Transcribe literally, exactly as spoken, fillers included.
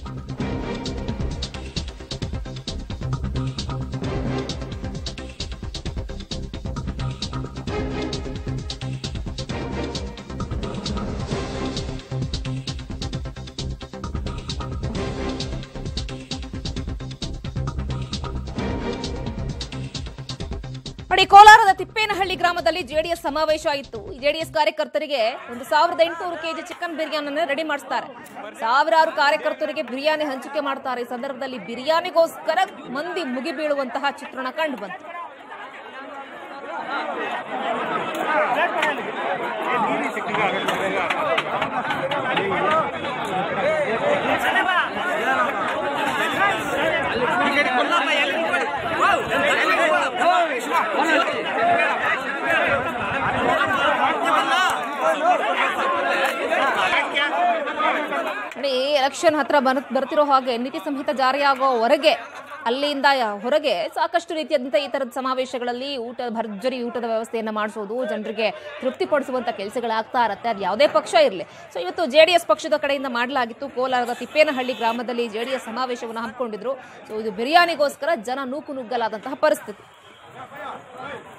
ನೋಡಿ, ಕೋಲಾರದ ತಿಪ್ಪೇನಹಳ್ಳಿ ಗ್ರಾಮದಲ್ಲಿ ಜೆಡಿಎಸ್ ಸಮಾವೇಶ ಆಯಿತು. ಜೆಡಿಎಸ್ ಕಾರ್ಯಕರ್ತರಿಗೆ ಒಂದು ಸಾವಿರದ ಎಂಟುನೂರು ಕೆಜಿ ಚಿಕನ್ ಬಿರಿಯಾನಿ ರೆಡಿ ಮಾಡಿಸ್ತಾರೆ. ಸಾವಿರಾರು ಕಾರ್ಯಕರ್ತರಿಗೆ ಬಿರಿಯಾನಿ ಹಂಚಿಕೆ ಮಾಡ್ತಾರೆ. ಈ ಸಂದರ್ಭದಲ್ಲಿ ಬಿರಿಯಾನಿಗೋಸ್ಕರ ಮಂದಿ ಮುಗಿ ಬೀಳುವಂತಹ ಚಿತ್ರಣ ಕಂಡು ಬಂತು. ಎಲೆಕ್ಷನ್ ಹತ್ರ ಬರ್ತಿರೋ ಹಾಗೆ ನೀತಿ ಸಂಹಿತೆ ಜಾರಿಯಾಗುವವರೆಗೆ ಅಲ್ಲಿಂದ ಹೊರಗೆ ಸಾಕಷ್ಟು ರೀತಿಯಾದಂಥ ಈ ತರದ ಸಮಾವೇಶಗಳಲ್ಲಿ ಊಟ ಭರ್ಜರಿ ಊಟದ ವ್ಯವಸ್ಥೆಯನ್ನ ಮಾಡಿಸೋದು, ಜನರಿಗೆ ತೃಪ್ತಿಪಡಿಸುವಂತ ಕೆಲಸಗಳಾಗ್ತಾ ಇರುತ್ತೆ. ಅದು ಯಾವುದೇ ಪಕ್ಷ ಇರಲಿ. ಸೊ ಇವತ್ತು ಜೆಡಿಎಸ್ ಪಕ್ಷದ ಕಡೆಯಿಂದ ಮಾಡಲಾಗಿತ್ತು. ಕೋಲಾರದ ತಿಪ್ಪೇನಹಳ್ಳಿ ಗ್ರಾಮದಲ್ಲಿ ಜೆಡಿಎಸ್ ಸಮಾವೇಶವನ್ನು ಹಮ್ಮಿಕೊಂಡಿದ್ರು. ಸೊ ಇದು ಬಿರಿಯಾನಿಗೋಸ್ಕರ ಜನ ನೂಕು ನುಗ್ಗಲಾದಂತಹ ಪರಿಸ್ಥಿತಿ.